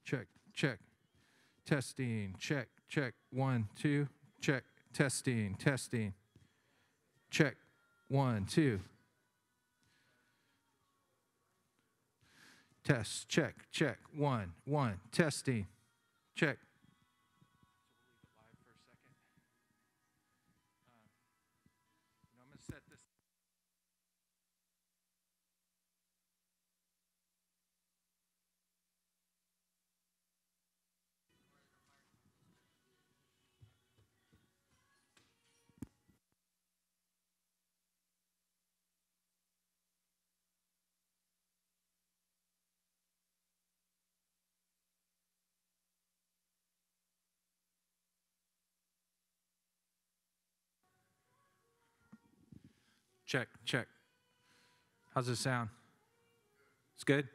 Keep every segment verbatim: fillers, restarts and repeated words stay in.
check, check. Testing, check, check. One, two, check. Testing, testing. Check, one, two. Test, check, check. One, one. Testing, check. Check, check. How's it sound? It's good?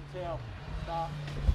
Ready, tail, stop.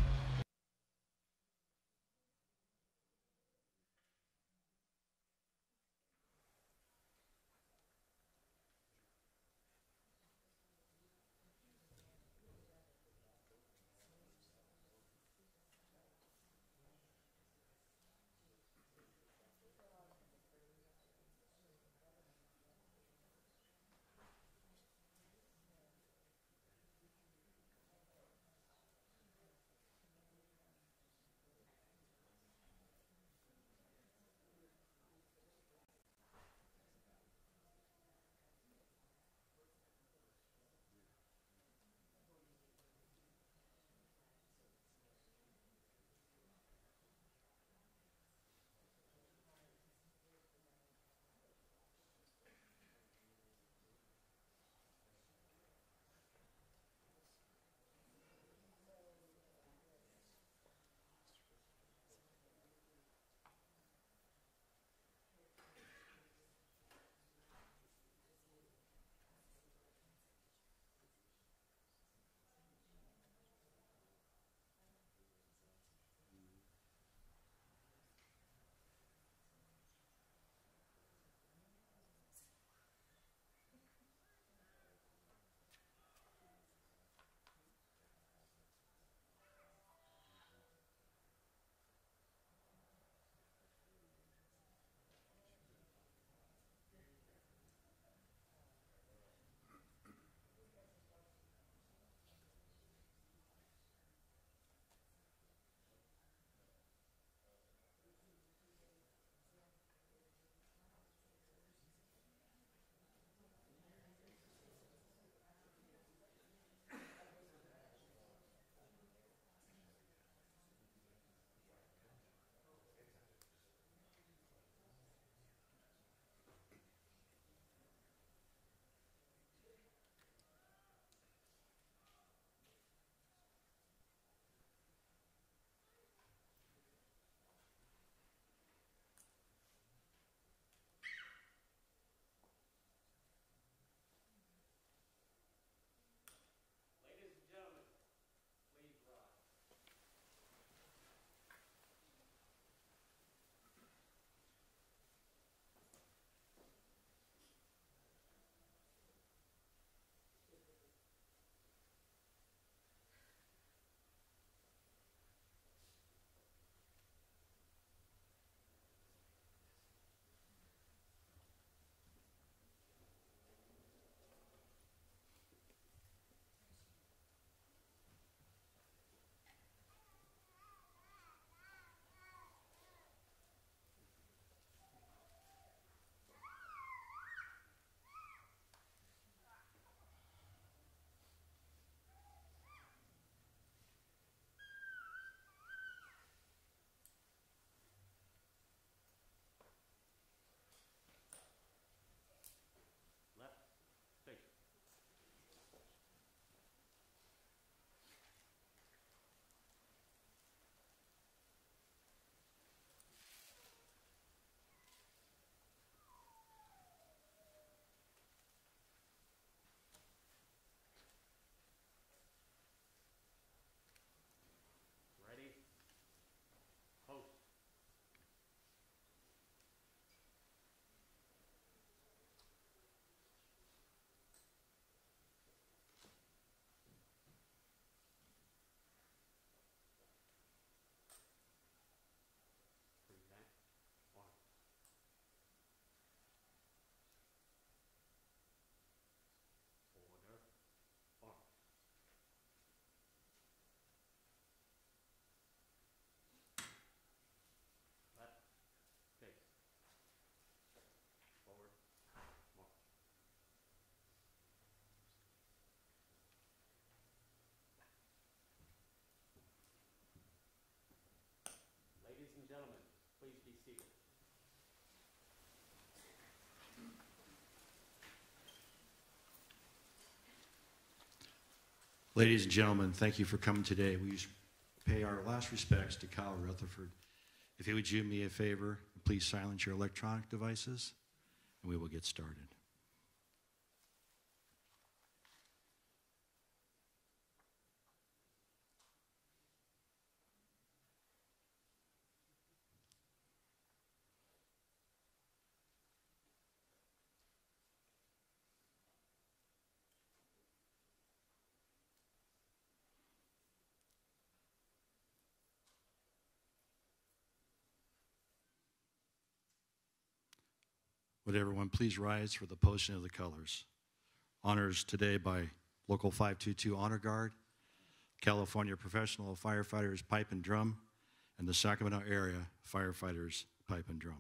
Ladies and gentlemen, thank you for coming today. We pay our last respects to Kyle Rutherford. If you would do me a favor, please silence your electronic devices, and we will get started. Would everyone please rise for the posting of the colors? Honors today by Local five two two Honor Guard, California Professional Firefighters Pipe and Drum, and the Sacramento Area Firefighters Pipe and Drum.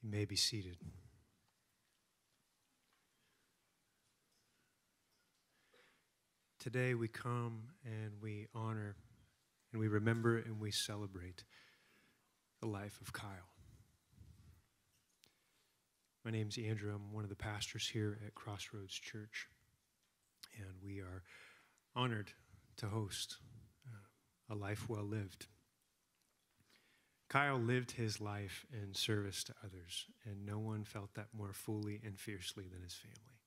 You may be seated. Today we come and we honor and we remember and we celebrate the life of Kyle. My name's Andrew. I'm one of the pastors here at Crossroads Church, and we are honored to host uh, a life well lived. Kyle lived his life in service to others, and no one felt that more fully and fiercely than his family.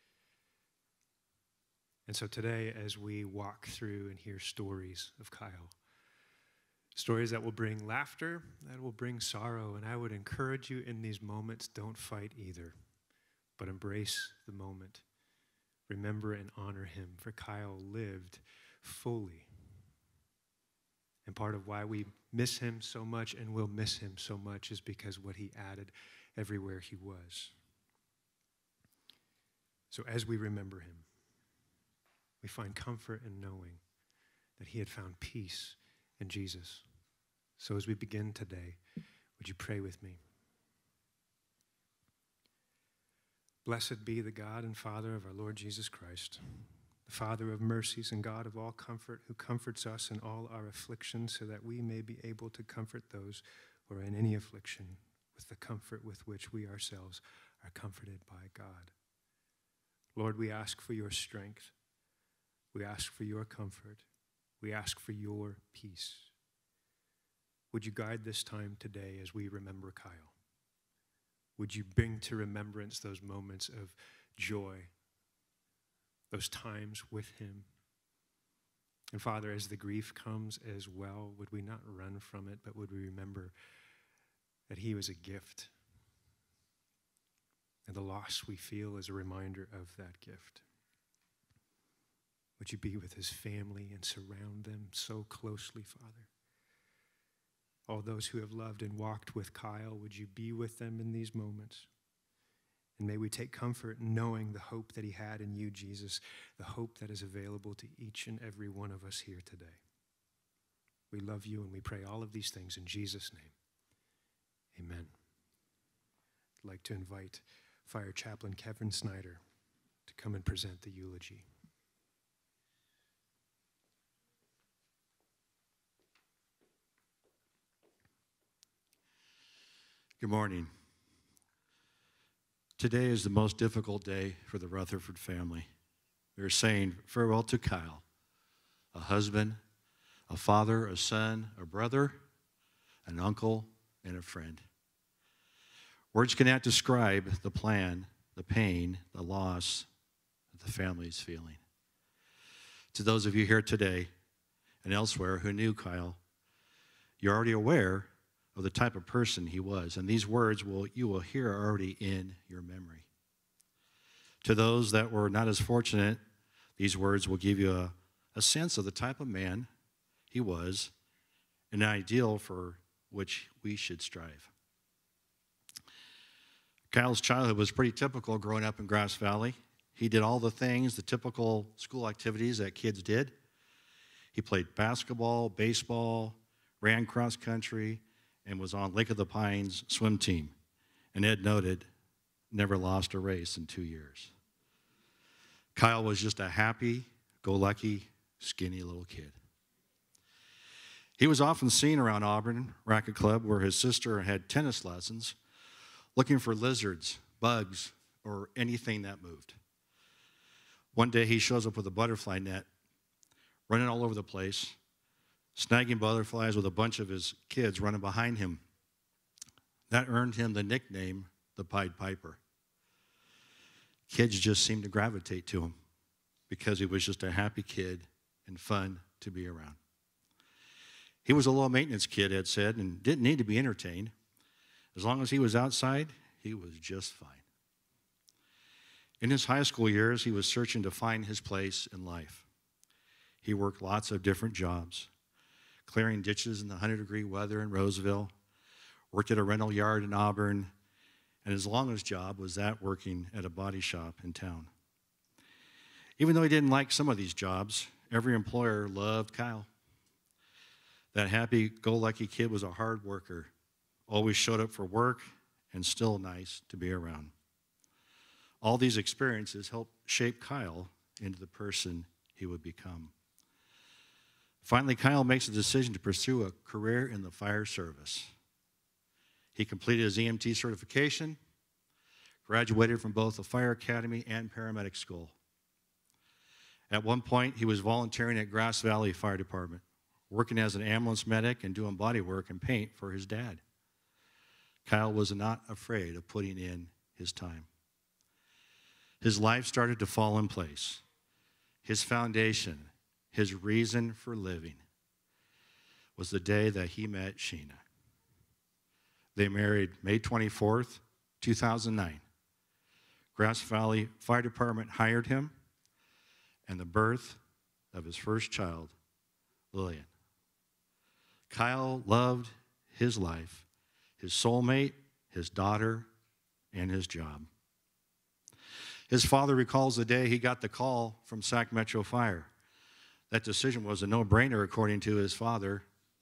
And so today, as we walk through and hear stories of Kyle, stories that will bring laughter, that will bring sorrow, and I would encourage you in these moments, don't fight either, but embrace the moment. Remember and honor him, for Kyle lived fully. And part of why we miss him so much and will miss him so much is because what he added everywhere he was. So as we remember him, we find comfort in knowing that he had found peace in Jesus. So as we begin today, would you pray with me? Blessed be the God and Father of our Lord Jesus Christ, the Father of mercies and God of all comfort, who comforts us in all our afflictions, so that we may be able to comfort those who are in any affliction with the comfort with which we ourselves are comforted by God. Lord, we ask for your strength. We ask for your comfort. We ask for your peace. Would you guide this time today as we remember Kyle? Would you bring to remembrance those moments of joy, those times with him? And Father, as the grief comes as well, would we not run from it, but would we remember that he was a gift? And the loss we feel is a reminder of that gift. Would you be with his family and surround them so closely, Father? All those who have loved and walked with Kyle, would you be with them in these moments? And may we take comfort in knowing the hope that he had in you, Jesus, the hope that is available to each and every one of us here today. We love you and we pray all of these things in Jesus' name. Amen. I'd like to invite Fire Chaplain Kevin Snyder to come and present the eulogy. Good morning. Today is the most difficult day for the Rutherford family. We are saying farewell to Kyle, a husband, a father, a son, a brother, an uncle, and a friend. Words cannot describe the plan, the pain, the loss that the family is feeling. To those of you here today and elsewhere who knew Kyle, you're already aware of the type of person he was, and these words will you will hear are already in your memory. To those that were not as fortunate, these words will give you a, a sense of the type of man he was, an ideal for which we should strive. Kyle's childhood was pretty typical growing up in Grass Valley. He did all the things, the typical school activities that kids did. He played basketball, baseball, ran cross country, and was on Lake of the Pines swim team. And Ed noted, never lost a race in two years. Kyle was just a happy-go-lucky, skinny little kid. He was often seen around Auburn Racket Club, where his sister had tennis lessons, looking for lizards, bugs, or anything that moved. One day he shows up with a butterfly net, running all over the place, snagging butterflies with a bunch of his kids running behind him. That earned him the nickname, the Pied Piper. Kids just seemed to gravitate to him because he was just a happy kid and fun to be around. He was a low-maintenance kid, Ed said, and didn't need to be entertained. As long as he was outside, he was just fine. In his high school years, he was searching to find his place in life. He worked lots of different jobs, clearing ditches in the one hundred degree weather in Roseville, worked at a rental yard in Auburn, and his longest job was that working at a body shop in town. Even though he didn't like some of these jobs, every employer loved Kyle. That happy-go-lucky kid was a hard worker, always showed up for work and still nice to be around. All these experiences helped shape Kyle into the person he would become. Finally, Kyle makes a decision to pursue a career in the fire service. He completed his E M T certification, graduated from both the fire academy and paramedic school. At one point, he was volunteering at Grass Valley Fire Department, working as an ambulance medic and doing body work and paint for his dad. Kyle was not afraid of putting in his time. His life started to fall in place. His foundation, his reason for living, was the day that he met Sheena. They married May twenty-fourth, two thousand nine. Grass Valley Fire Department hired him, and the birth of his first child, Lillian. Kyle loved his life, his soulmate, his daughter, and his job. His father recalls the day he got the call from Sac Metro Fire. That decision was a no-brainer, according to his father.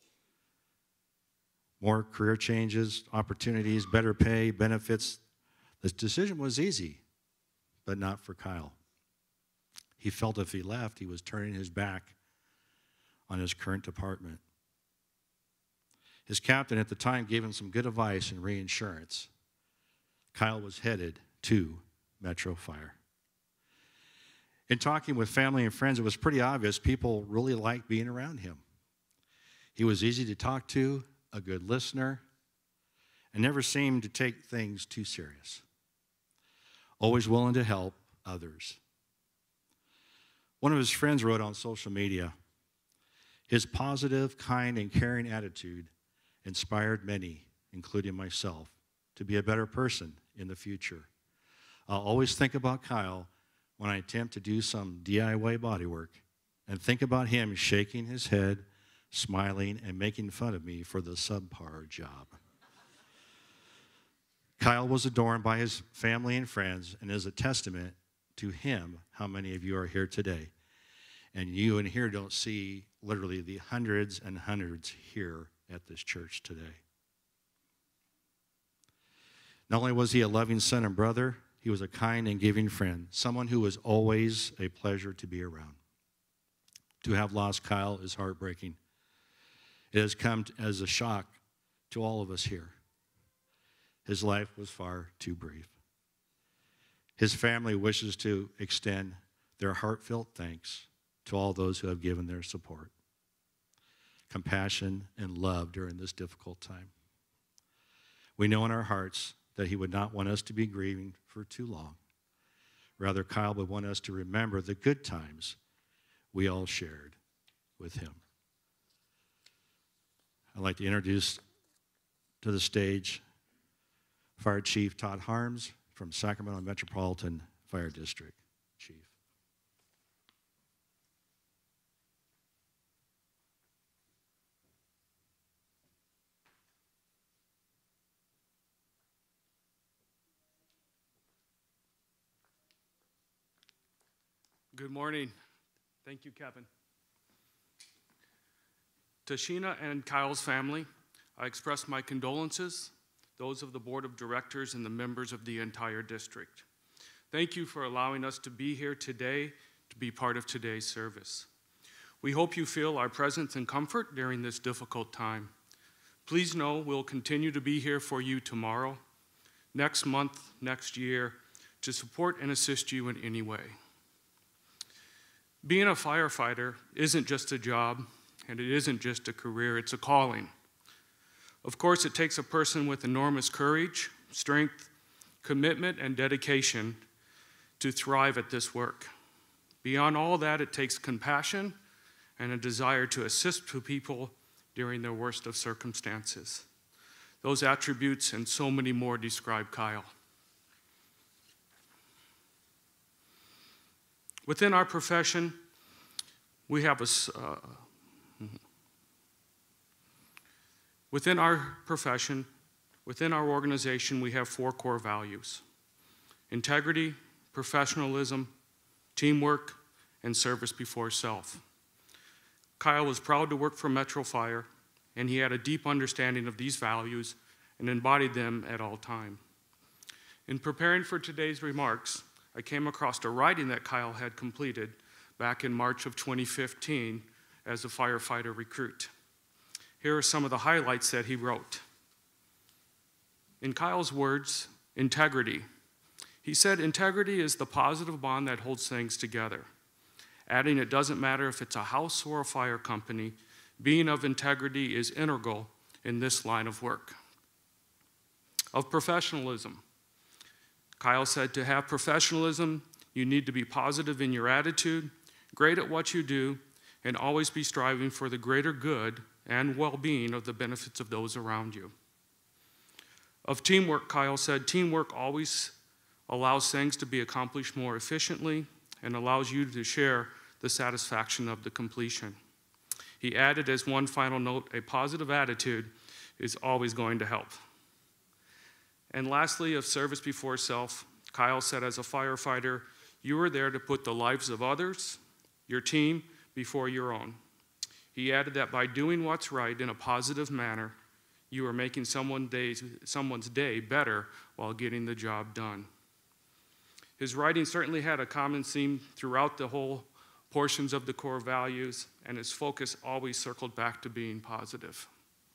More career changes, opportunities, better pay, benefits. The decision was easy, but not for Kyle. He felt if he left, he was turning his back on his current department. His captain at the time gave him some good advice and reinsurance. Kyle was headed to Metro Fire. In talking with family and friends, it was pretty obvious people really liked being around him. He was easy to talk to, a good listener, and never seemed to take things too serious. Always willing to help others. One of his friends wrote on social media, "His positive, kind, and caring attitude inspired many, including myself, to be a better person in the future. I'll always think about Kyle when I attempt to do some D I Y bodywork and think about him shaking his head, smiling, and making fun of me for the subpar job." Kyle was adorned by his family and friends and is a testament to him how many of you are here today. And you in here don't see literally the hundreds and hundreds here at this church today. Not only was he a loving son and brother, he was a kind and giving friend, someone who was always a pleasure to be around. To have lost Kyle is heartbreaking. It has come as a shock to all of us here. His life was far too brief. His family wishes to extend their heartfelt thanks to all those who have given their support, compassion, and love during this difficult time. We know in our hearts that he would not want us to be grieving for too long. Rather, Kyle would want us to remember the good times we all shared with him. I'd like to introduce to the stage Fire Chief Todd Harms from Sacramento Metropolitan Fire District. Chief. Good morning. Thank you, Kevin. To Sheena and Kyle's family, I express my condolences, those of the Board of Directors and the members of the entire district. Thank you for allowing us to be here today to be part of today's service. We hope you feel our presence and comfort during this difficult time. Please know we'll continue to be here for you tomorrow, next month, next year, to support and assist you in any way. Being a firefighter isn't just a job, and it isn't just a career, it's a calling. Of course, it takes a person with enormous courage, strength, commitment, and dedication to thrive at this work. Beyond all that, it takes compassion and a desire to assist people during their worst of circumstances. Those attributes and so many more describe Kyle. Within our profession, we have a, uh, within our profession, within our organization, we have four core values: integrity, professionalism, teamwork, and service before self. Kyle was proud to work for Metro Fire, and he had a deep understanding of these values and embodied them at all time. In preparing for today's remarks, I came across a writing that Kyle had completed back in March of twenty fifteen as a firefighter recruit. Here are some of the highlights that he wrote. In Kyle's words, integrity. He said, integrity is the positive bond that holds things together. Adding, it doesn't matter if it's a house or a fire company, being of integrity is integral in this line of work. Of professionalism. Kyle said, to have professionalism, you need to be positive in your attitude, great at what you do, and always be striving for the greater good and well-being of the benefits of those around you. Of teamwork, Kyle said, teamwork always allows things to be accomplished more efficiently and allows you to share the satisfaction of the completion. He added as one final note, a positive attitude is always going to help. And lastly, of service before self, Kyle said, as a firefighter, you are there to put the lives of others, your team, before your own. He added that by doing what's right in a positive manner, you are making someone days, someone's day better while getting the job done. His writing certainly had a common theme throughout the whole portions of the core values, and his focus always circled back to being positive.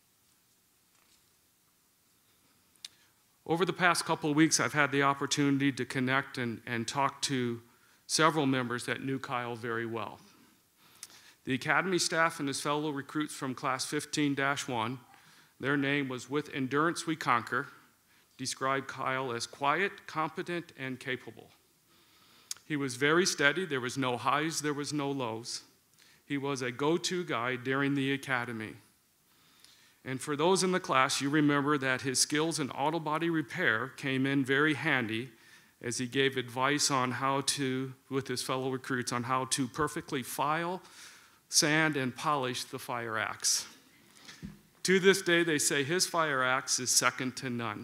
Over the past couple of weeks, I've had the opportunity to connect and, and talk to several members that knew Kyle very well. The Academy staff and his fellow recruits from Class fifteen dash one, their name was With Endurance We Conquer, described Kyle as quiet, competent, and capable. He was very steady. There was no highs, there was no lows. He was a go-to guy during the academy. And for those in the class, you remember that his skills in auto body repair came in very handy as he gave advice on how to, with his fellow recruits, on how to perfectly file, sand, and polish the fire axe. To this day, they say his fire axe is second to none.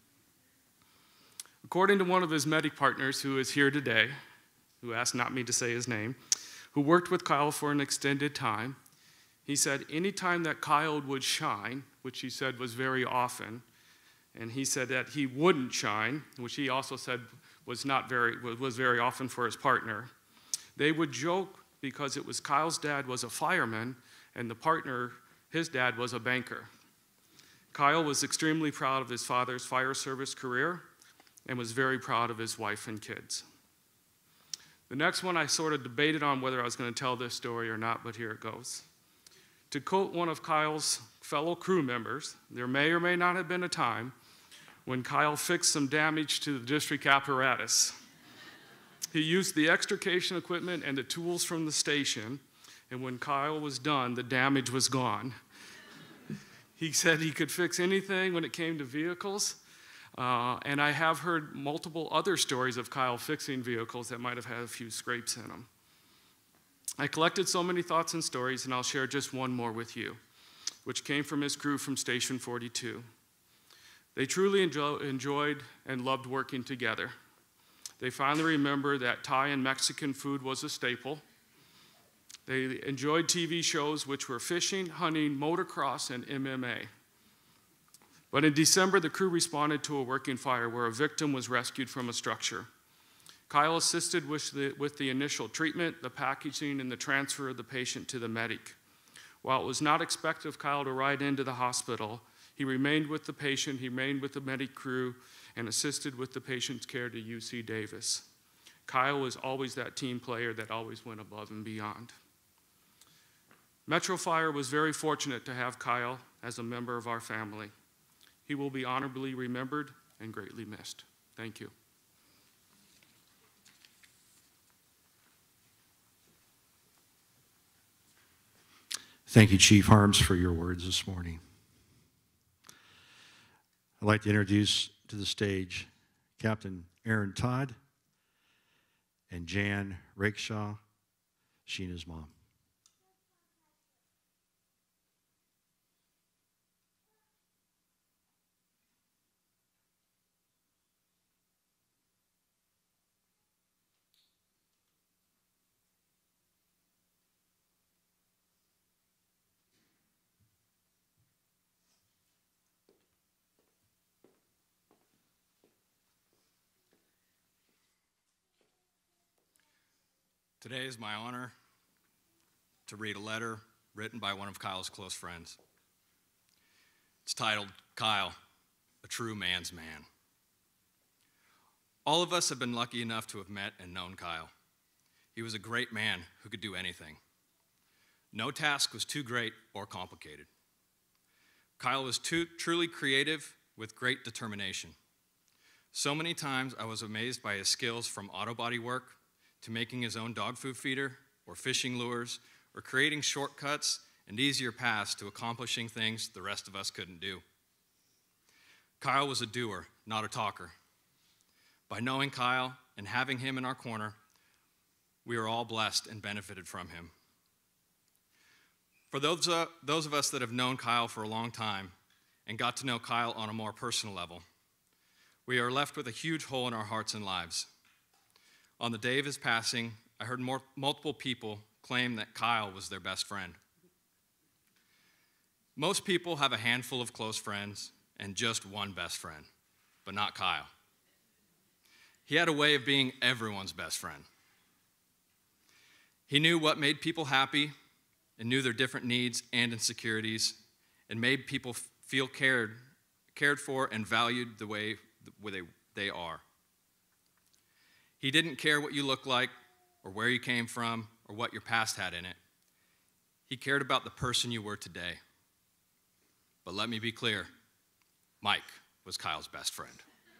According to one of his medic partners who is here today, who asked not me to say his name, who worked with Kyle for an extended time, he said anytime that Kyle would shine, which he said was very often, and he said that he wouldn't shine, which he also said was not very was very often for his partner, they would joke because it was Kyle's dad was a fireman and the partner, his dad, was a banker. Kyle was extremely proud of his father's fire service career and was very proud of his wife and kids. The next one I sort of debated on whether I was going to tell this story or not, but here it goes. To quote one of Kyle's fellow crew members, there may or may not have been a time when Kyle fixed some damage to the district apparatus. He used the extrication equipment and the tools from the station, and when Kyle was done, the damage was gone. He said he could fix anything when it came to vehicles, uh, and I have heard multiple other stories of Kyle fixing vehicles that might have had a few scrapes in them. I collected so many thoughts and stories, and I'll share just one more with you, which came from his crew from Station forty-two. They truly enjoy, enjoyed and loved working together. They finally remembered that Thai and Mexican food was a staple. They enjoyed T V shows which were fishing, hunting, motocross, and M M A. But in December, the crew responded to a working fire where a victim was rescued from a structure. Kyle assisted with the, with the initial treatment, the packaging, and the transfer of the patient to the medic. While it was not expected of Kyle to ride into the hospital, he remained with the patient, he remained with the medic crew, and assisted with the patient's care to U C Davis. Kyle was always that team player that always went above and beyond. Metro Fire was very fortunate to have Kyle as a member of our family. He will be honorably remembered and greatly missed. Thank you. Thank you, Chief Harms, for your words this morning. I'd like to introduce to the stage Captain Aaron Todd and Jan Rakeshaw, Sheena's mom. Today is my honor to read a letter written by one of Kyle's close friends. It's titled, Kyle, a True Man's Man. All of us have been lucky enough to have met and known Kyle. He was a great man who could do anything. No task was too great or complicated. Kyle was too, truly creative with great determination. So many times I was amazed by his skills, from auto body work to making his own dog food feeder or fishing lures or creating shortcuts and easier paths to accomplishing things the rest of us couldn't do. Kyle was a doer, not a talker. By knowing Kyle and having him in our corner, we are all blessed and benefited from him. For those, uh, those of us that have known Kyle for a long time and got to know Kyle on a more personal level, we are left with a huge hole in our hearts and lives. On the day of his passing, I heard more, multiple people claim that Kyle was their best friend. Most people have a handful of close friends and just one best friend, but not Kyle. He had a way of being everyone's best friend. He knew what made people happy and knew their different needs and insecurities and made people feel cared, cared for and valued the way they, they are. He didn't care what you looked like or where you came from or what your past had in it. He cared about the person you were today. But let me be clear, Mike was Kyle's best friend.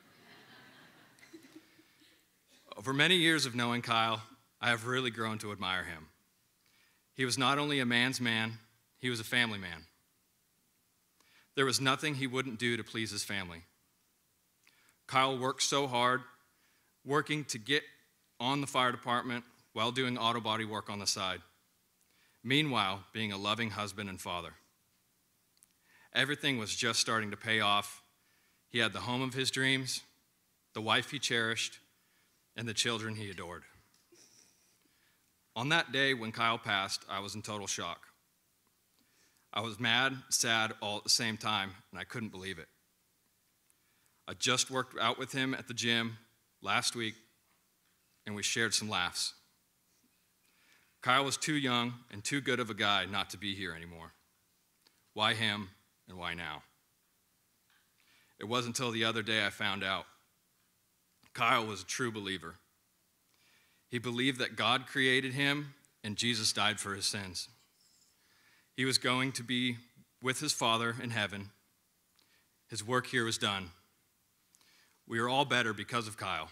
Over many years of knowing Kyle, I have really grown to admire him. He was not only a man's man, he was a family man. There was nothing he wouldn't do to please his family. Kyle worked so hard, working to get on the fire department while doing auto body work on the side. Meanwhile, being a loving husband and father. Everything was just starting to pay off. He had the home of his dreams, the wife he cherished, and the children he adored. On that day when Kyle passed, I was in total shock. I was mad, sad, all at the same time, and I couldn't believe it. I just worked out with him at the gym last week, and we shared some laughs. Kyle was too young and too good of a guy not to be here anymore. Why him and why now? It wasn't until the other day I found out. Kyle was a true believer. He believed that God created him and Jesus died for his sins. He was going to be with his Father in heaven. His work here was done. We are all better because of Kyle.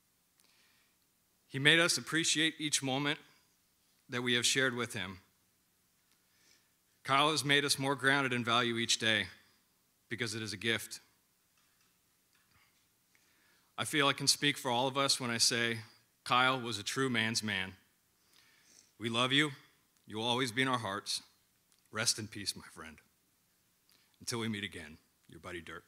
He made us appreciate each moment that we have shared with him. Kyle has made us more grounded in value each day because it is a gift. I feel I can speak for all of us when I say Kyle was a true man's man. We love you. You will always be in our hearts. Rest in peace, my friend. Until we meet again, your buddy Dirk.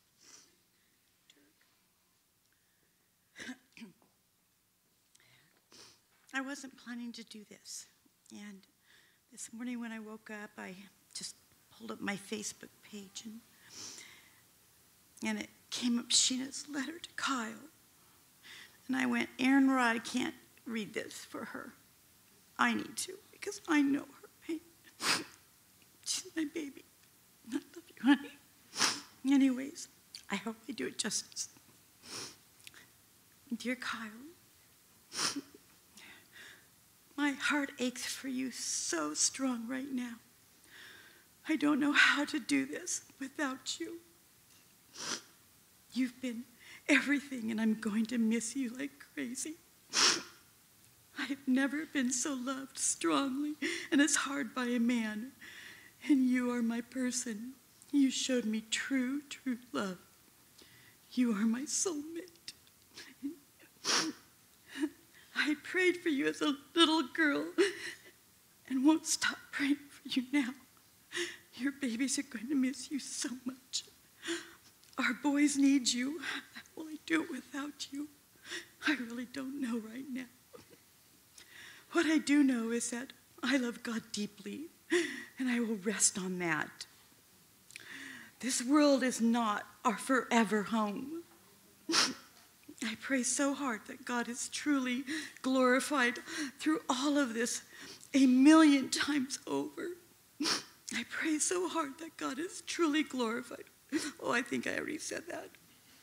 I wasn't planning to do this. And this morning when I woke up, I just pulled up my Facebook page, and, and it came up Sheena's letter to Kyle. And I went, Aaron Rod, I can't read this for her. I need to, because I know her pain. She's my baby. I love you, honey. Anyways, I hope I do it justice. Dear Kyle, my heart aches for you so strong right now. I don't know how to do this without you. You've been everything, and I'm going to miss you like crazy. I've never been so loved strongly and as hard by a man, and you are my person. You showed me true, true love. You are my soulmate. I prayed for you as a little girl and won't stop praying for you now. Your babies are going to miss you so much. Our boys need you. How will I do it without you? I really don't know right now. What I do know is that I love God deeply, and I will rest on that. This world is not our forever home. I pray so hard that God is truly glorified through all of this a million times over. I pray so hard that God is truly glorified. Oh, I think I already said that.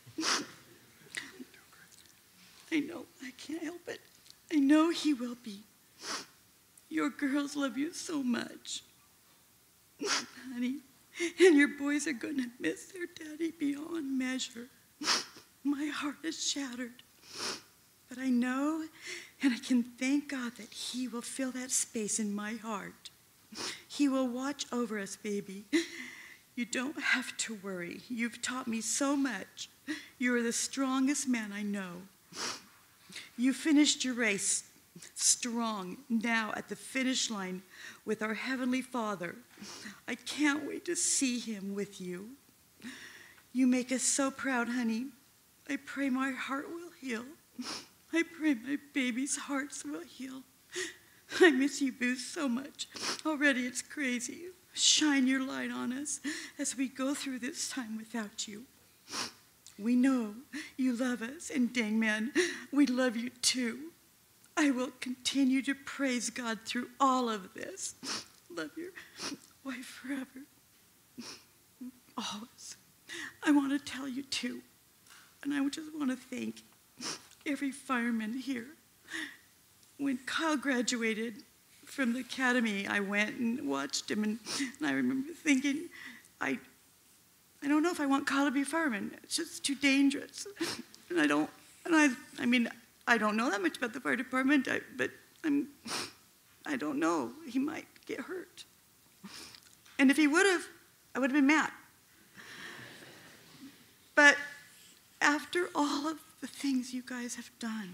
I know, I can't help it. I know he will be. Your girls love you so much, honey, and your boys are going to miss their daddy beyond measure. My heart is shattered, but I know and I can thank God that he will fill that space in my heart. He will watch over us, baby. You don't have to worry. You've taught me so much. You are the strongest man I know. You finished your race strong now at the finish line with our Heavenly Father. I can't wait to see him with you. You make us so proud, honey. I pray my heart will heal. I pray my baby's hearts will heal. I miss you, Boo, so much. Already it's crazy. Shine your light on us as we go through this time without you. We know you love us, and dang man, we love you too. I will continue to praise God through all of this. Love your wife forever. Always. I want to tell you too, and I just want to thank every fireman here. When Kyle graduated from the academy, I went and watched him, and, and I remember thinking, I I don't know if I want Kyle to be a fireman. It's just too dangerous. And I don't, and I, I mean, I don't know that much about the fire department, I, but I'm, I don't know. He might get hurt. And if he would have, I would have been mad. But after all of the things you guys have done,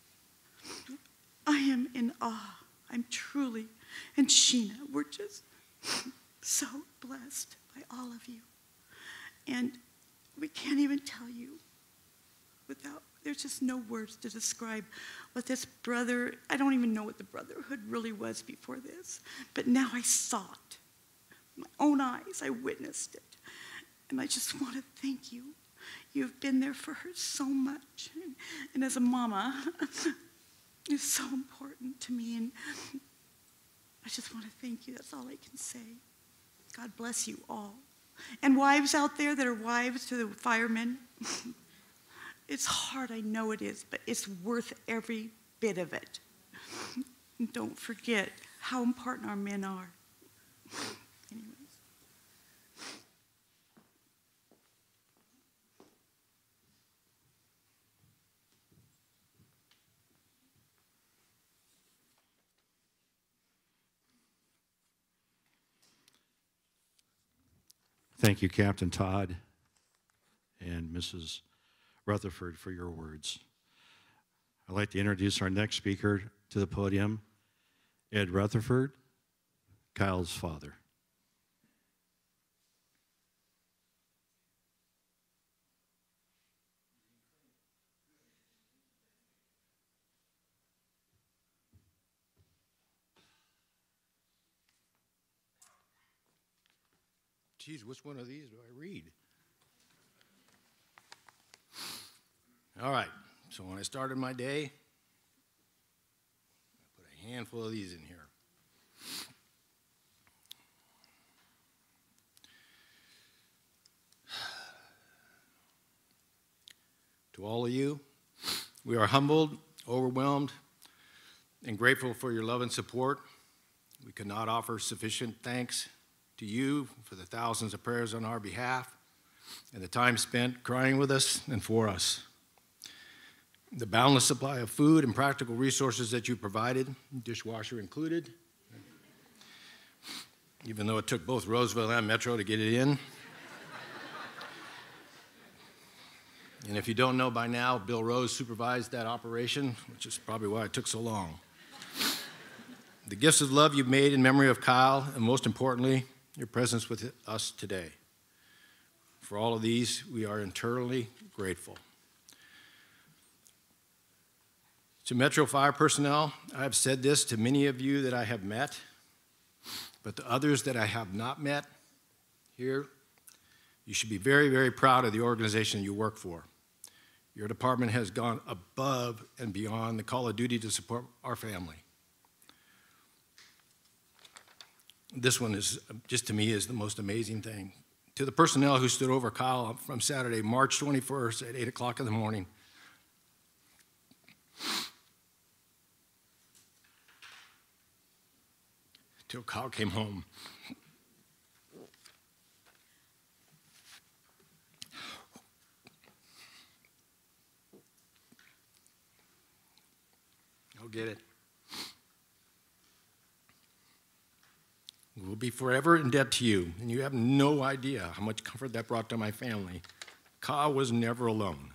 I am in awe. I'm truly, and Sheena, we're just so blessed by all of you. And we can't even tell you without, there's just no words to describe what this brother, I don't even know what the brotherhood really was before this, but now I saw it. With my own eyes, I witnessed it. And I just want to thank you. You've been there for her so much. And, and as a mama, it's so important to me. And I just want to thank you. That's all I can say. God bless you all. And wives out there that are wives to the firemen, it's hard, I know it is, but it's worth every bit of it. And don't forget how important our men are. Anyways. Thank you, Captain Todd and Missus Rutherford, for your words. I'd like to introduce our next speaker to the podium, Ed Rutherford, Kyle's father. Geez, which one of these do I read? All right, so when I started my day, I put a handful of these in here. To all of you, we are humbled, overwhelmed, and grateful for your love and support. We could not offer sufficient thanks to you for the thousands of prayers on our behalf and the time spent crying with us and for us. The boundless supply of food and practical resources that you provided, dishwasher included, even though it took both Roseville and Metro to get it in. And if you don't know by now, Bill Rose supervised that operation, which is probably why it took so long. The gifts of love you've made in memory of Kyle, and most importantly, your presence with us today. For all of these, we are eternally grateful. To Metro Fire personnel, I have said this to many of you that I have met, but to others that I have not met here, you should be very, very proud of the organization you work for. Your department has gone above and beyond the call of duty to support our family. This one is, just to me, is the most amazing thing. To the personnel who stood over Kyle from Saturday, March twenty-first at eight o'clock in the morning, till Kyle came home. I'll get it. We'll be forever in debt to you, and you have no idea how much comfort that brought to my family. Kyle was never alone.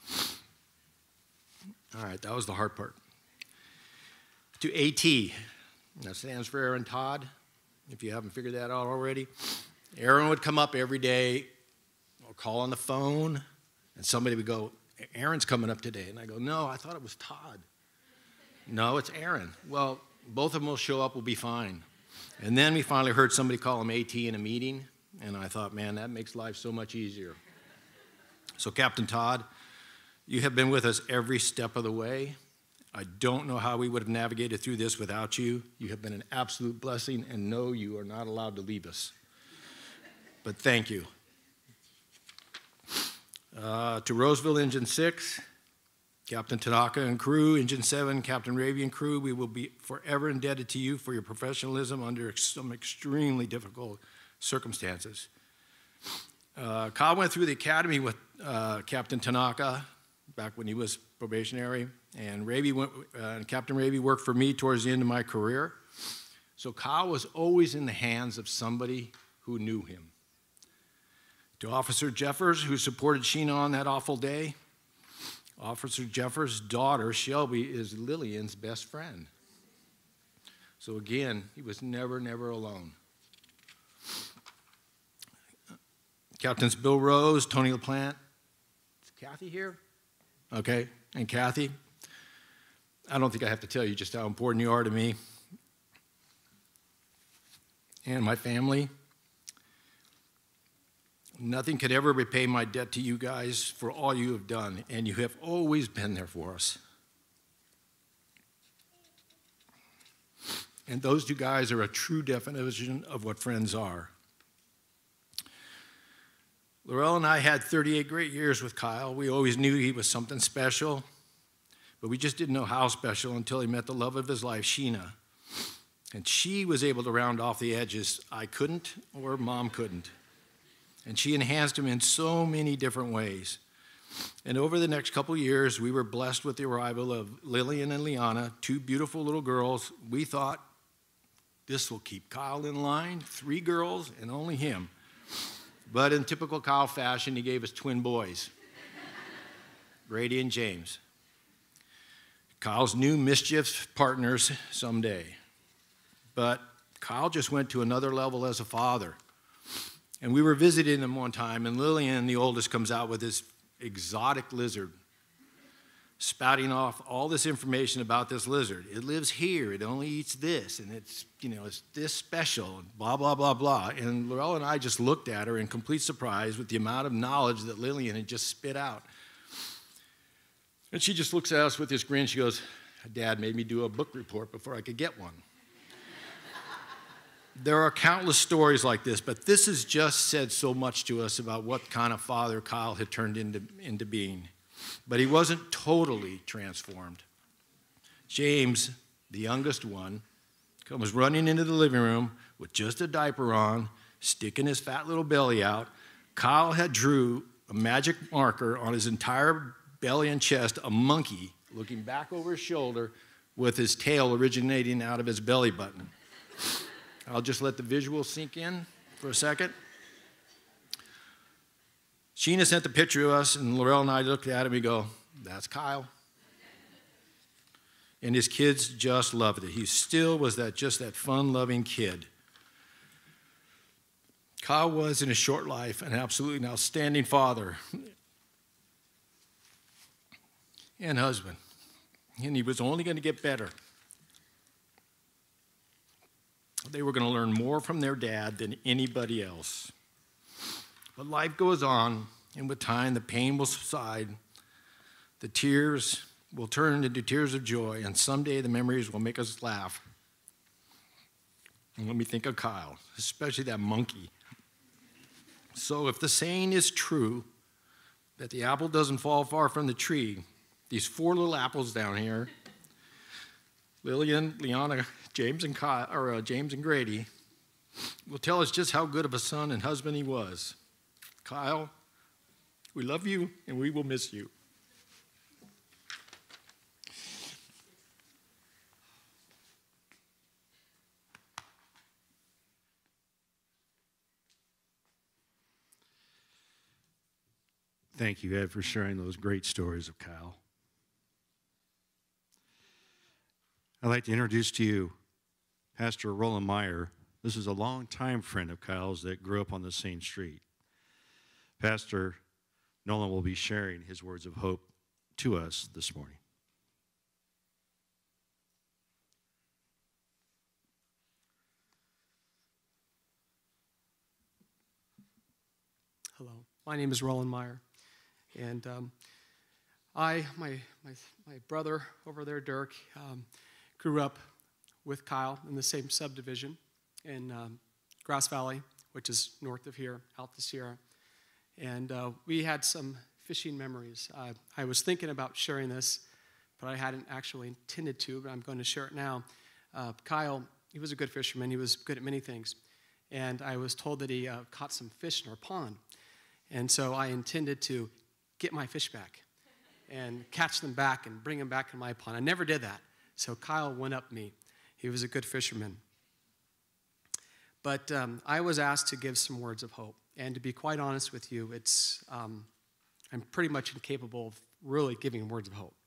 All right, that was the hard part. To AT, that stands for Aaron Todd, if you haven't figured that out already. Aaron would come up every day, or call on the phone, and somebody would go, Aaron's coming up today. And I go, no, I thought it was Todd. No, it's Aaron. Well, both of them will show up, we'll be fine. And then we finally heard somebody call him AT in a meeting, and I thought, man, that makes life so much easier. So Captain Todd, you have been with us every step of the way. I don't know how we would have navigated through this without you. You have been an absolute blessing, and no, you are not allowed to leave us. But thank you. Uh, to Roseville Engine six, Captain Tanaka and crew, Engine seven, Captain Ravy and crew, we will be forever indebted to you for your professionalism under some extremely difficult circumstances. Uh, Kyle went through the academy with uh, Captain Tanaka back when he was probationary, and Ravy went, uh, and Captain Ravy worked for me towards the end of my career. So Kyle was always in the hands of somebody who knew him. To Officer Jeffers, who supported Sheena on that awful day, Officer Jeffers' daughter, Shelby, is Lillian's best friend. So again, he was never, never alone. Captains Bill Rose, Tony LaPlante. Is Kathy here? Okay, and Kathy. I don't think I have to tell you just how important you are to me and my family. Nothing could ever repay my debt to you guys for all you have done, and you have always been there for us. And those two guys are a true definition of what friends are. Laurel and I had thirty-eight great years with Kyle. We always knew he was something special, but we just didn't know how special until he met the love of his life, Sheena. And she was able to round off the edges I couldn't or Mom couldn't. And she enhanced him in so many different ways. And over the next couple years, we were blessed with the arrival of Lillian and Liana, two beautiful little girls. We thought, this will keep Kyle in line, three girls and only him. But in typical Kyle fashion, he gave us twin boys, Grady and James. Kyle's new mischief partners someday. But Kyle just went to another level as a father. And we were visiting them one time, and Lillian, the oldest, comes out with this exotic lizard, spouting off all this information about this lizard. It lives here, it only eats this, and it's, you know, it's this special, and blah, blah, blah, blah. And Laurel and I just looked at her in complete surprise with the amount of knowledge that Lillian had just spit out. And she just looks at us with this grin. She goes, Dad made me do a book report before I could get one. There are countless stories like this, but this has just said so much to us about what kind of father Kyle had turned into, into being. But he wasn't totally transformed. James, the youngest one, comes running into the living room with just a diaper on, sticking his fat little belly out. Kyle had drew a magic marker on his entire belly and chest, a monkey looking back over his shoulder with his tail originating out of his belly button. I'll just let the visual sink in for a second. Sheena sent the picture of us, and Laurel and I looked at him and we go, that's Kyle. And his kids just loved it. He still was that just that fun-loving kid. Kyle was, in his short life, an absolutely an outstanding father and husband. And he was only going to get better. They were going to learn more from their dad than anybody else. But life goes on, and with time, the pain will subside. The tears will turn into tears of joy, and someday the memories will make us laugh. And let me think of Kyle, especially that monkey. So if the saying is true, that the apple doesn't fall far from the tree, these four little apples down here, Lillian, Liana, James, and Kyle, or uh, James and Grady, will tell us just how good of a son and husband he was. Kyle, we love you, and we will miss you. Thank you, Ed, for sharing those great stories of Kyle. I'd like to introduce to you Pastor Roland Meyer. This is a longtime friend of Kyle's that grew up on the same street. Pastor Nolan will be sharing his words of hope to us this morning. Hello, my name is Roland Meyer, and um, I, my, my, my brother over there, Dirk, um, grew up with Kyle in the same subdivision in um, Grass Valley, which is north of here, out the Sierra, and uh, we had some fishing memories. Uh, I was thinking about sharing this, but I hadn't actually intended to, but I'm going to share it now. Uh, Kyle, he was a good fisherman. He was good at many things, and I was told that he uh, caught some fish in our pond. And so I intended to get my fish back and catch them back and bring them back in my pond. I never did that. So Kyle went up me. He was a good fisherman. But um, I was asked to give some words of hope. And to be quite honest with you, it's um, I'm pretty much incapable of really giving words of hope.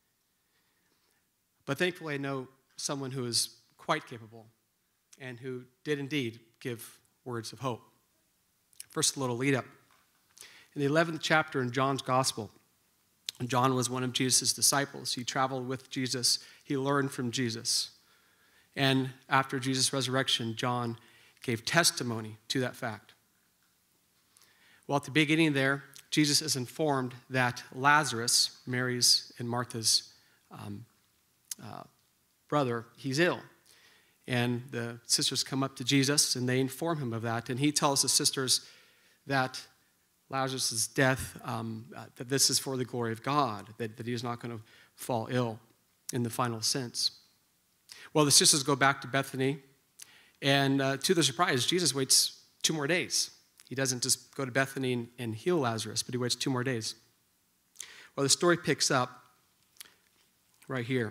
But thankfully, I know someone who is quite capable and who did indeed give words of hope. First, a little lead up. In the eleventh chapter in John's Gospel, John was one of Jesus' disciples. He traveled with Jesus. He learned from Jesus. And after Jesus' resurrection, John gave testimony to that fact. Well, at the beginning there, Jesus is informed that Lazarus, Mary's and Martha's um, uh, brother, he's ill. And the sisters come up to Jesus, and they inform him of that. And he tells the sisters that Lazarus' death, um, uh, that this is for the glory of God, that, that he is not going to fall ill in the final sense. Well, the sisters go back to Bethany, and uh, to their surprise, Jesus waits two more days. He doesn't just go to Bethany and, and heal Lazarus, but he waits two more days. Well, the story picks up right here.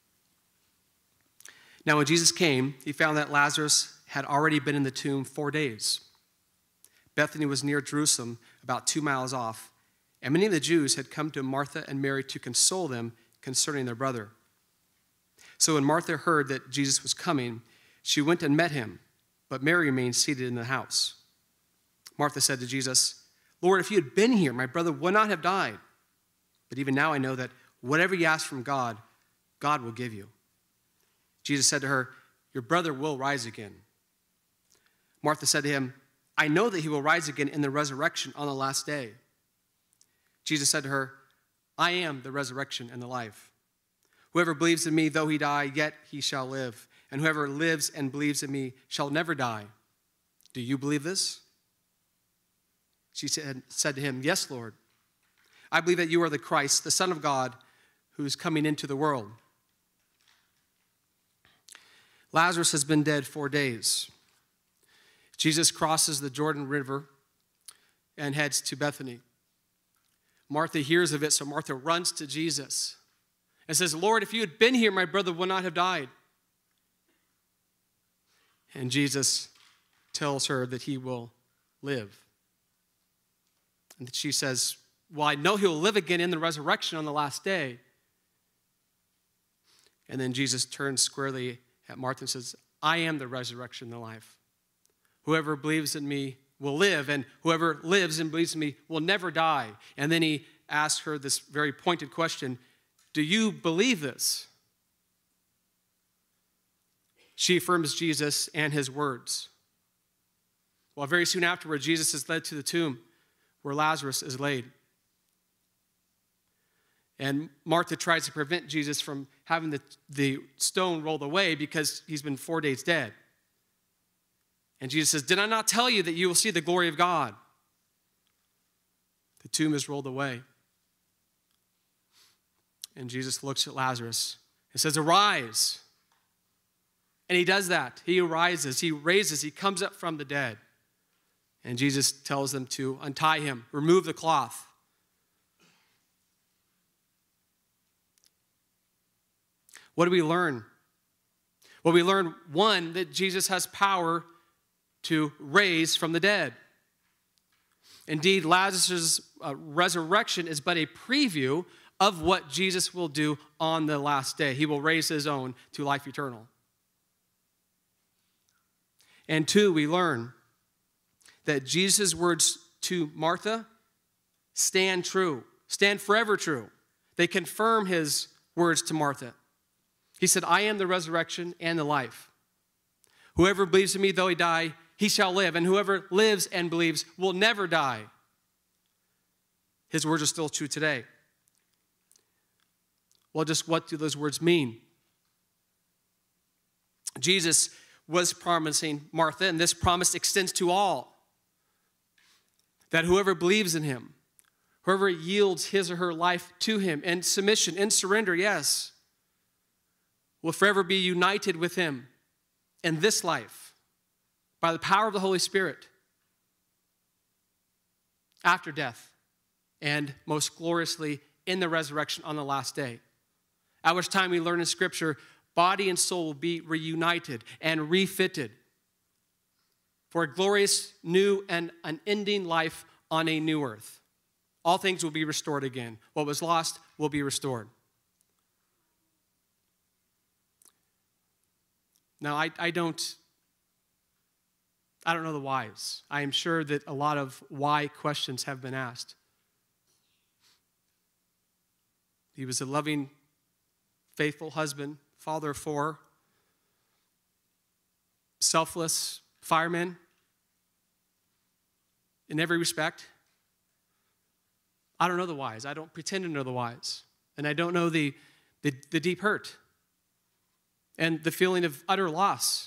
Now, when Jesus came, he found that Lazarus had already been in the tomb four days. Bethany was near Jerusalem, about two miles off, and many of the Jews had come to Martha and Mary to console them concerning their brother. So when Martha heard that Jesus was coming, she went and met him, but Mary remained seated in the house. Martha said to Jesus, "Lord, if you had been here, my brother would not have died. But even now I know that whatever you ask from God, God will give you." Jesus said to her, "Your brother will rise again." Martha said to him, "I know that he will rise again in the resurrection on the last day." Jesus said to her, "I am the resurrection and the life. Whoever believes in me, though he die, yet he shall live. And whoever lives and believes in me shall never die. Do you believe this?" She said, said to him, "Yes, Lord. I believe that you are the Christ, the Son of God, who is coming into the world." Lazarus has been dead four days. Jesus crosses the Jordan River and heads to Bethany. Martha hears of it, so Martha runs to Jesus and says, "Lord, if you had been here, my brother would not have died." And Jesus tells her that he will live. And she says, "Well, I know he will live again in the resurrection on the last day." And then Jesus turns squarely at Martha and says, "I am the resurrection and the life. Whoever believes in me will live, and whoever lives and believes in me will never die." And then he asks her this very pointed question, "Do you believe this?" She affirms Jesus and his words. Well, very soon afterward, Jesus is led to the tomb where Lazarus is laid. And Martha tries to prevent Jesus from having the, the stone rolled away because he's been four days dead. And Jesus says, did I not tell you that you will see the glory of God? The tomb is rolled away. And Jesus looks at Lazarus and says, arise. And he does that. He arises, he raises, he comes up from the dead. And Jesus tells them to untie him, remove the cloth. What do we learn? Well, we learn, one, that Jesus has power to raise from the dead. Indeed, Lazarus' uh, resurrection is but a preview of what Jesus will do on the last day. He will raise his own to life eternal. And two, we learn that Jesus' words to Martha stand true, stand forever true. They confirm his words to Martha. He said, I am the resurrection and the life. Whoever believes in me, though he die, he shall live. And whoever lives and believes will never die. His words are still true today. Well, just what do those words mean? Jesus was promising Martha, and this promise extends to all, that whoever believes in him, whoever yields his or her life to him in submission, in surrender, yes, will forever be united with him in this life by the power of the Holy Spirit after death and most gloriously in the resurrection on the last day. At which time we learn in Scripture, body and soul will be reunited and refitted for a glorious new and unending life on a new earth. All things will be restored again. What was lost will be restored. Now, I, I don't, I don't know the whys. I am sure that a lot of why questions have been asked. He was a loving, faithful husband, father of four, selfless fireman in every respect. I don't know the whys. I don't pretend to know the whys. And I don't know the, the, the deep hurt and the feeling of utter loss.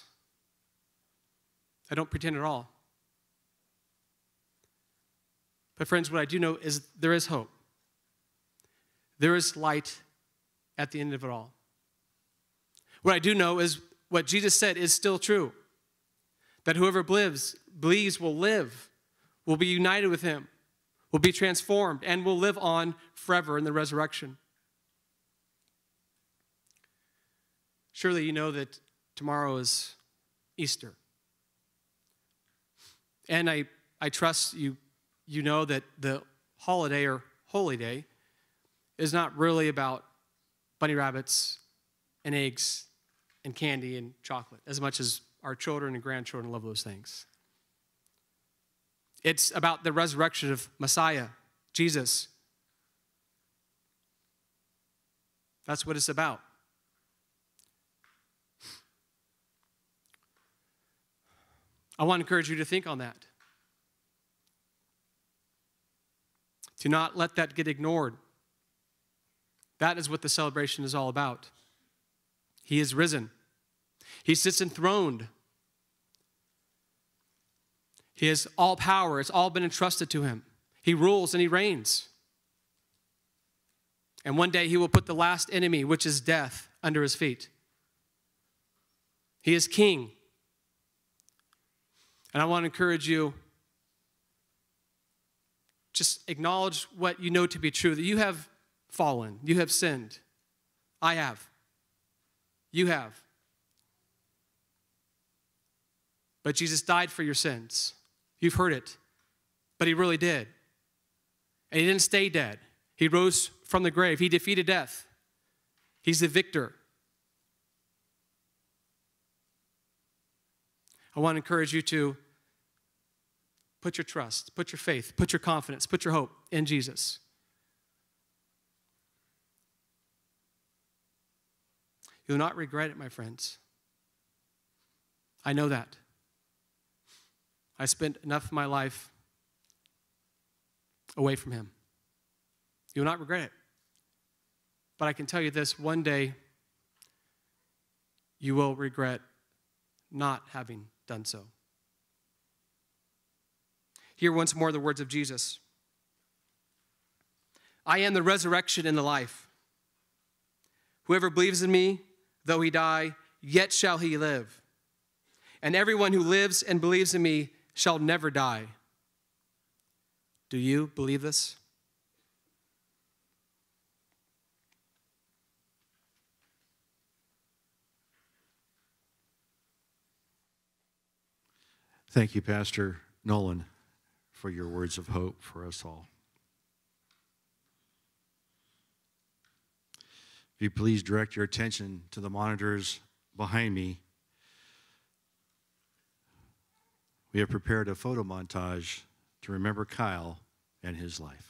I don't pretend at all. But friends, what I do know is there is hope. There is light at the end of it all. What I do know is what Jesus said is still true. That whoever believes, believes will live, will be united with him, will be transformed, and will live on forever in the resurrection. Surely you know that tomorrow is Easter. And I, I trust you, you know that the holiday or holy day is not really about bunny rabbits and eggs and candy and chocolate, as much as our children and grandchildren love those things. It's about the resurrection of Messiah, Jesus. That's what it's about. I want to encourage you to think on that. Do not let that get ignored. That is what the celebration is all about. He is risen. He sits enthroned. He has all power. It's all been entrusted to him. He rules and he reigns. And one day he will put the last enemy, which is death, under his feet. He is king. And I want to encourage you, just acknowledge what you know to be true, that you have fallen, you have sinned. I have. You have. But Jesus died for your sins. You've heard it. But he really did. And he didn't stay dead. He rose from the grave. He defeated death. He's the victor. I want to encourage you to put your trust, put your faith, put your confidence, put your hope in Jesus. You'll not regret it, my friends. I know that. I spent enough of my life away from him. You'll not regret it. But I can tell you this, one day you will regret not having done so. Hear once more the words of Jesus. I am the resurrection and the life. Whoever believes in me, though he die, yet shall he live. And everyone who lives and believes in me shall never die. Do you believe this? Thank you, Pastor Nolan, for your words of hope for us all. If you please direct your attention to the monitors behind me, we have prepared a photo montage to remember Kyle and his life.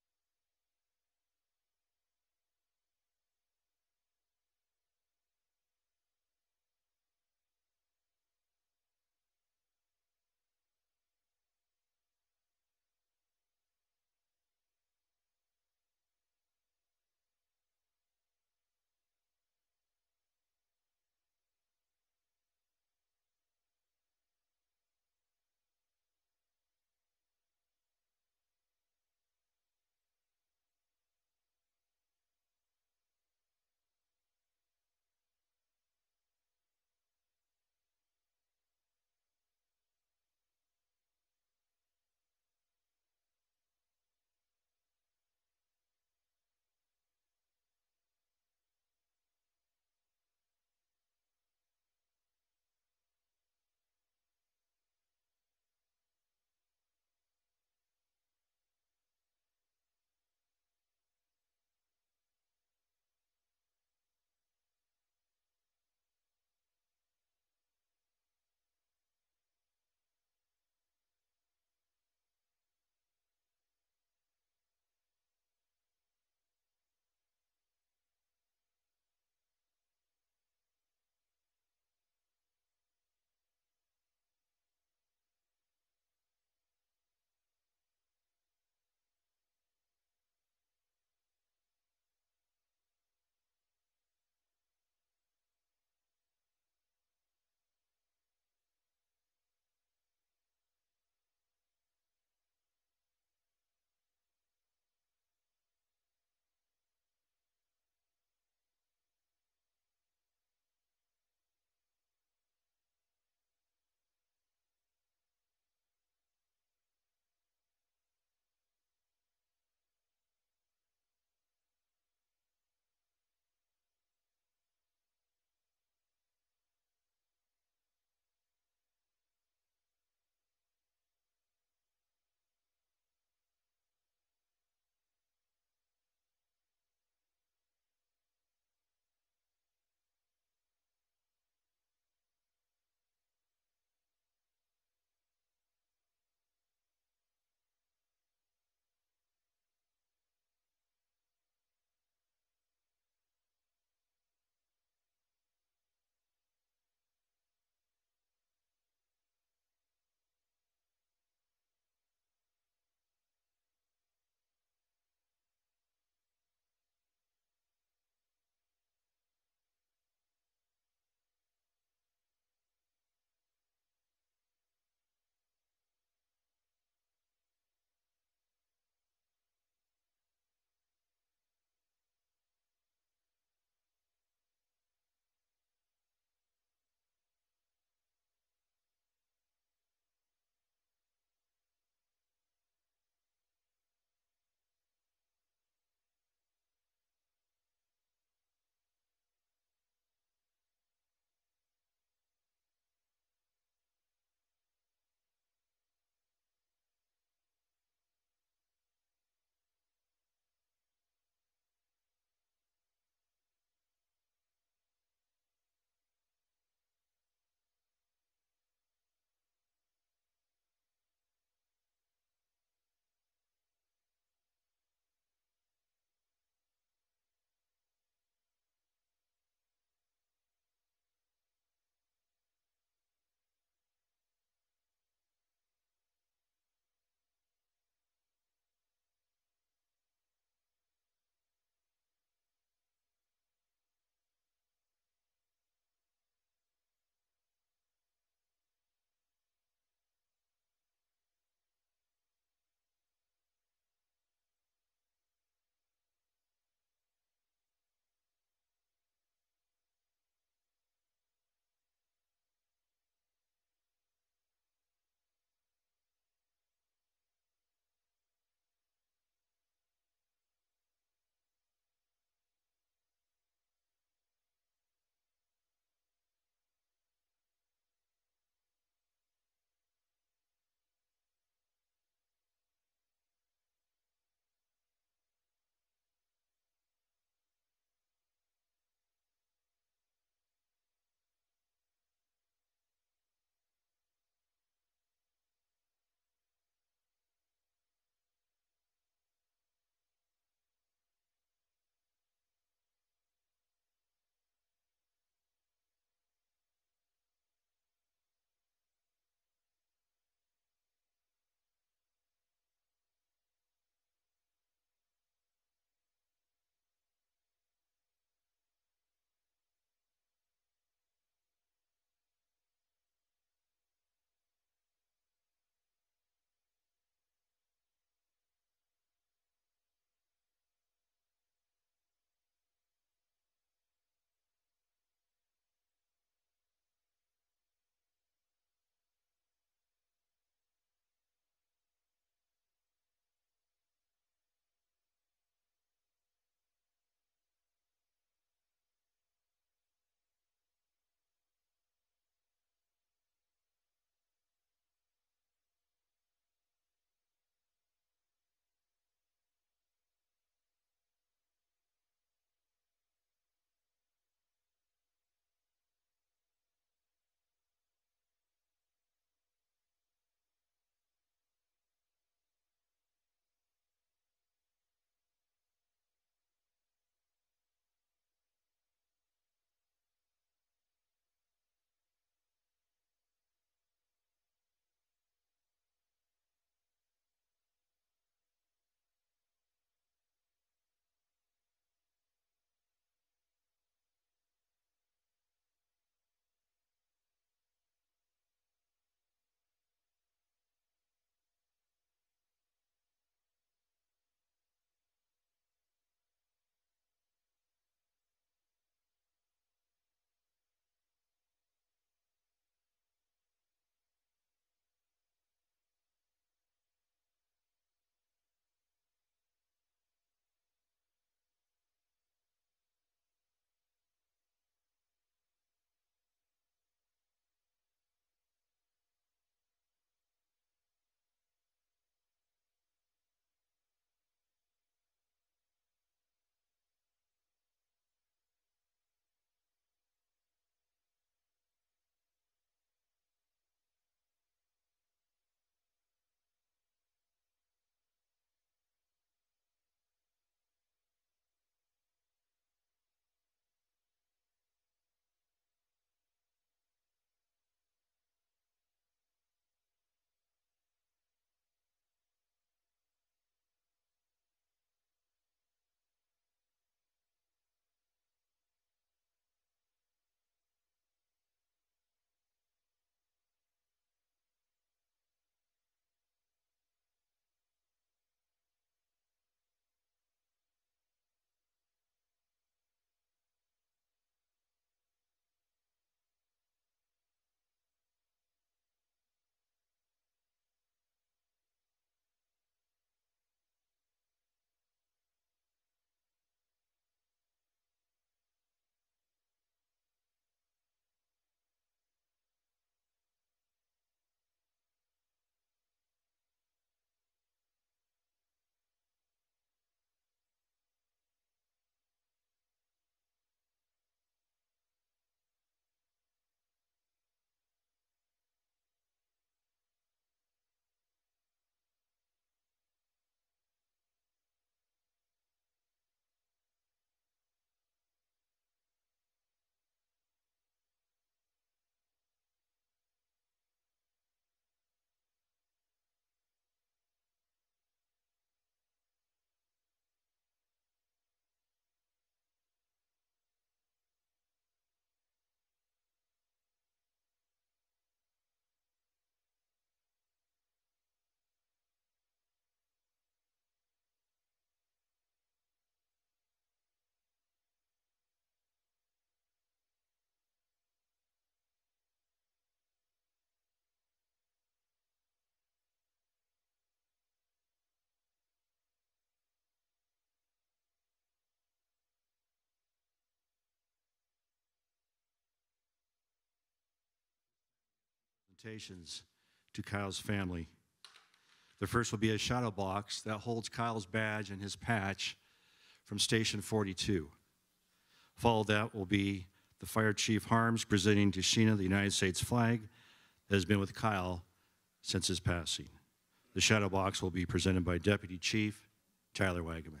presentations to Kyle's family. The first will be a shadow box that holds Kyle's badge and his patch from Station forty-two. Followed that will be the Fire Chief Harms presenting to Sheena the United States flag that has been with Kyle since his passing. The shadow box will be presented by Deputy Chief Tyler Wagaman.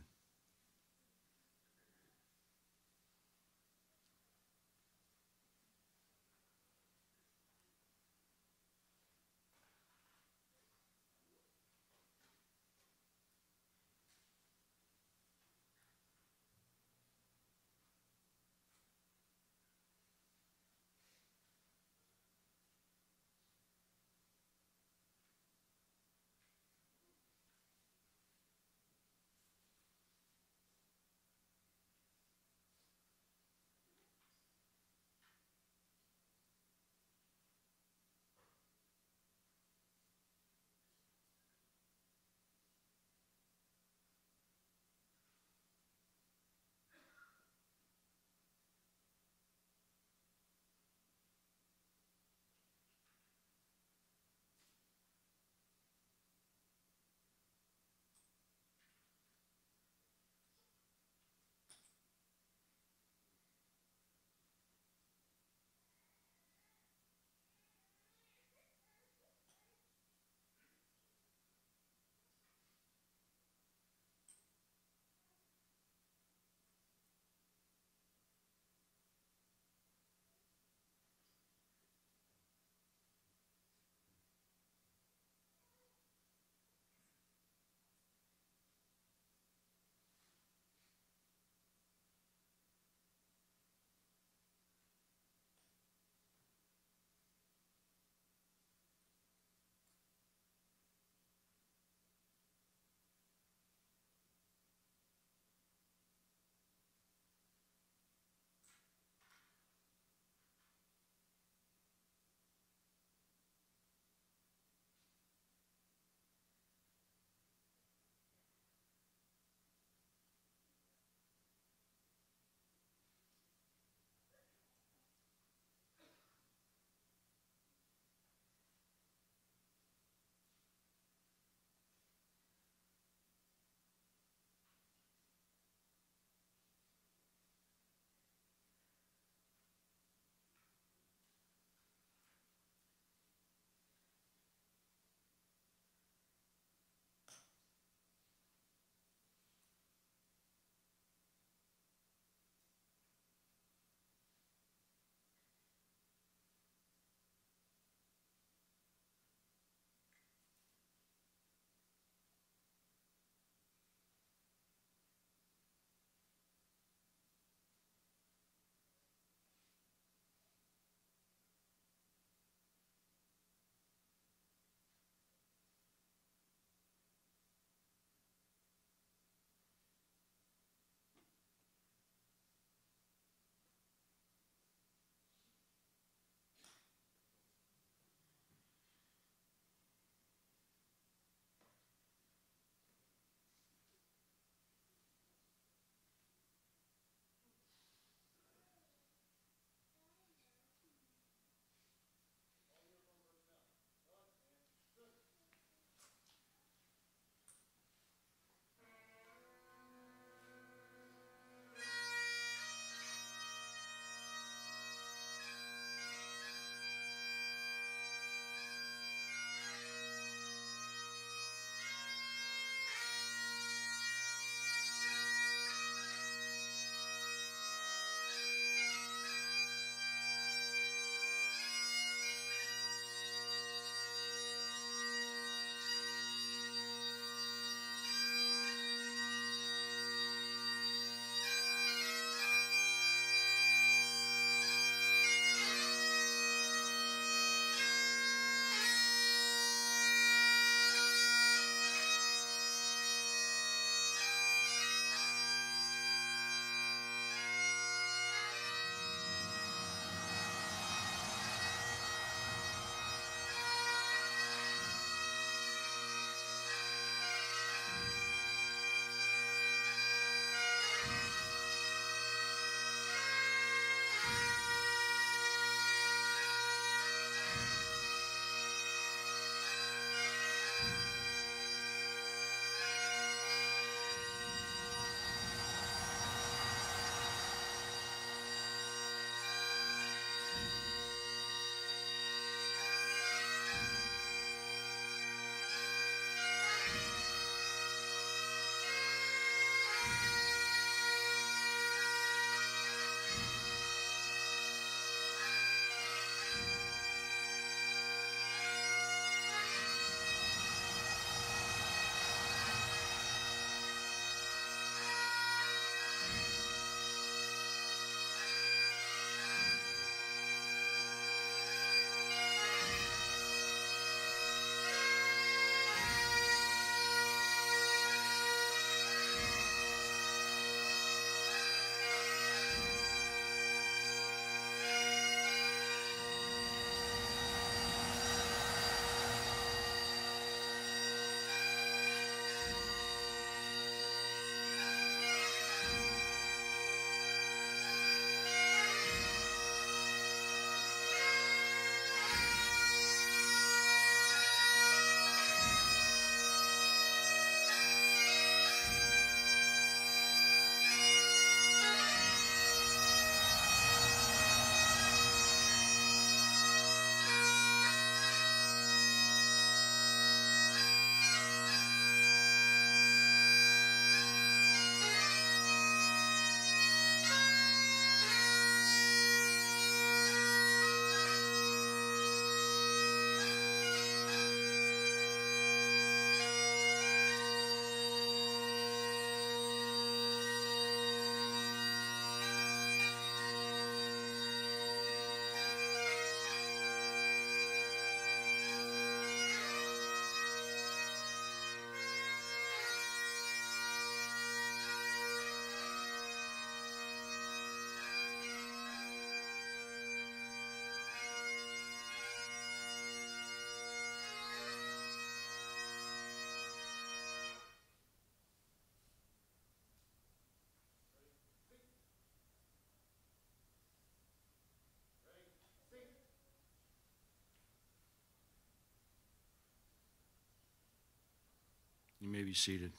may be seated.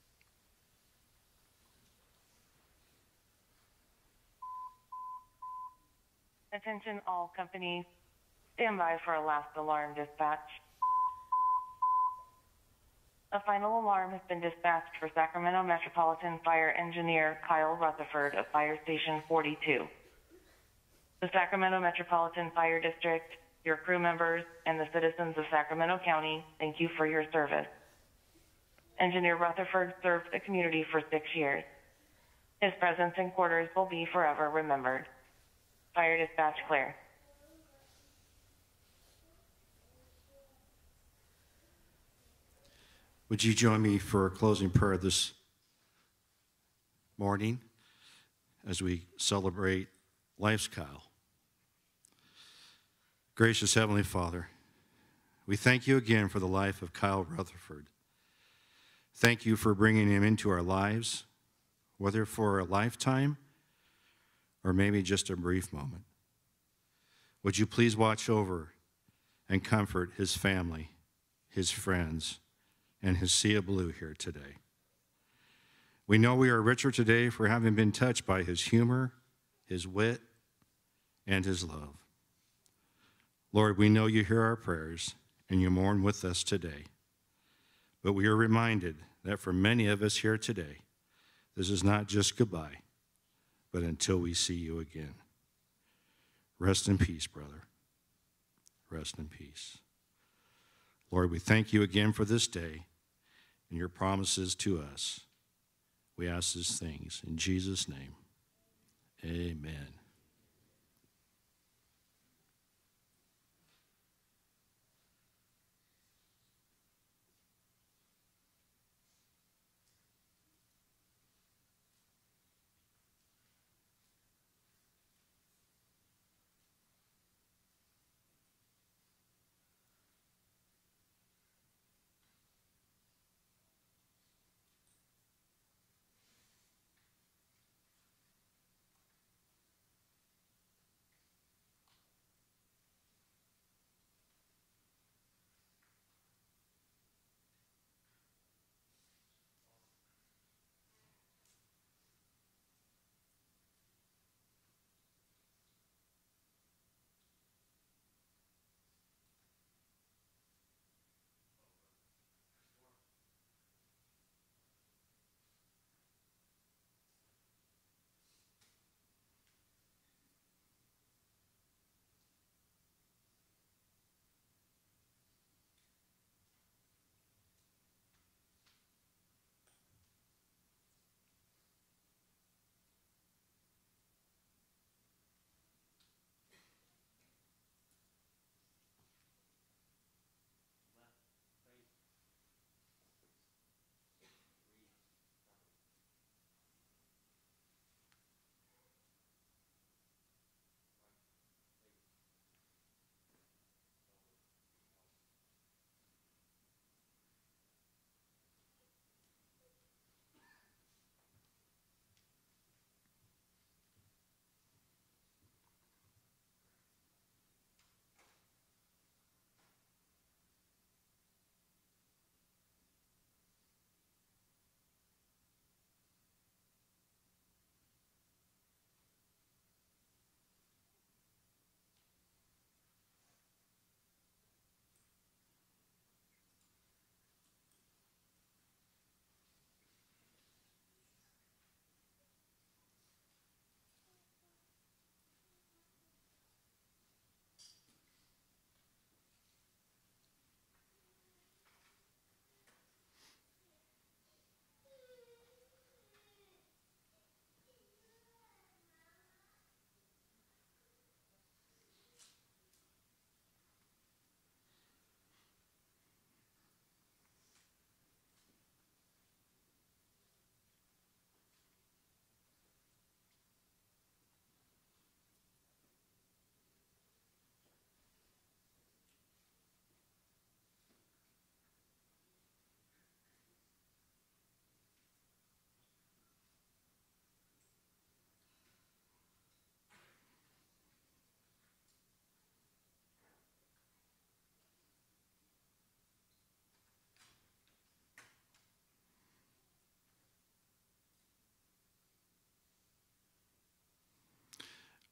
Attention all companies. Stand by for a last alarm dispatch. A final alarm has been dispatched for Sacramento Metropolitan Fire Engineer Kyle Rutherford of Fire Station forty-two. The Sacramento Metropolitan Fire District, your crew members, and the citizens of Sacramento County, thank you for your service. Engineer Rutherford served the community for six years. His presence in quarters will be forever remembered. Fire dispatch clear. Would you join me for a closing prayer this morning as we celebrate life's Kyle? Gracious Heavenly Father, we thank you again for the life of Kyle Rutherford. Thank you for bringing him into our lives, whether for a lifetime or maybe just a brief moment. Would you please watch over and comfort his family, his friends, and his sea of blue here today. We know we are richer today for having been touched by his humor, his wit, and his love. Lord, we know you hear our prayers and you mourn with us today. But we are reminded that for many of us here today, this is not just goodbye, but until we see you again. Rest in peace, brother. Rest in peace. Lord, we thank you again for this day and your promises to us. We ask these things in Jesus' name. Amen.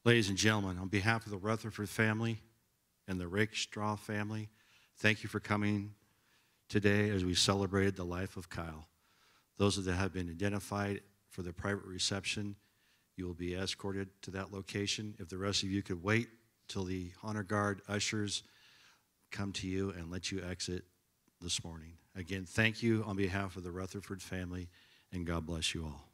Ladies and gentlemen, on behalf of the Rutherford family and the Rakestraw family, thank you for coming today as we celebrated the life of Kyle. Those that have been identified for the private reception, you will be escorted to that location. If the rest of you could wait till the honor guard ushers come to you and let you exit this morning. Again, thank you on behalf of the Rutherford family, and God bless you all.